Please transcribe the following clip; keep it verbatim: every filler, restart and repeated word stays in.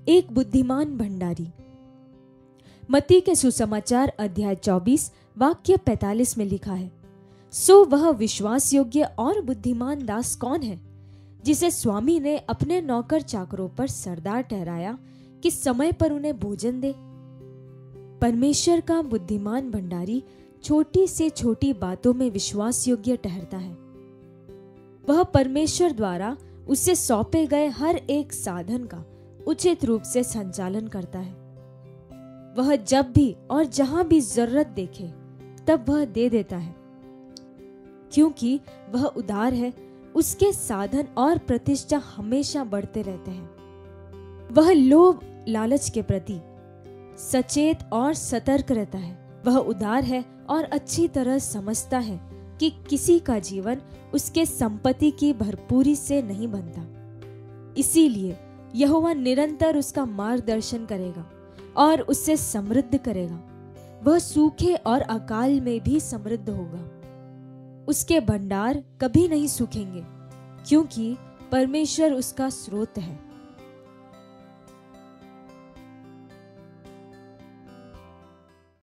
एक बुद्धिमान भंडारी। मत्ती के सुसमाचार अध्याय चौबीस वाक्य पैंतालीस में लिखा है, सो वह विश्वास योग्य और बुद्धिमान दास कौन है जिसे स्वामी ने अपने नौकर चाकरों पर सरदार ठहराया कि समय पर उन्हें भोजन दे। परमेश्वर का बुद्धिमान भंडारी छोटी से छोटी बातों में विश्वास योग्य ठहरता है। वह परमेश्वर द्वारा उसे सौंपे गए हर एक साधन का उचित रूप से संचालन करता है। वह जब भी और जहां भी जरूरत देखे तब वह दे देता है, क्योंकि वह उदार है। उसके साधन और प्रतिष्ठा हमेशा बढ़ते रहते हैं। वह लोभ लालच के प्रति सचेत और सतर्क रहता है। वह उदार है और अच्छी तरह समझता है कि किसी का जीवन उसके संपत्ति की भरपूरी से नहीं बनता। इसीलिए यहोवा निरंतर उसका मार्गदर्शन करेगा और उससे समृद्ध करेगा। वह सूखे और अकाल में भी समृद्ध होगा। उसके भंडार कभी नहीं सूखेंगे, क्योंकि परमेश्वर उसका स्रोत है।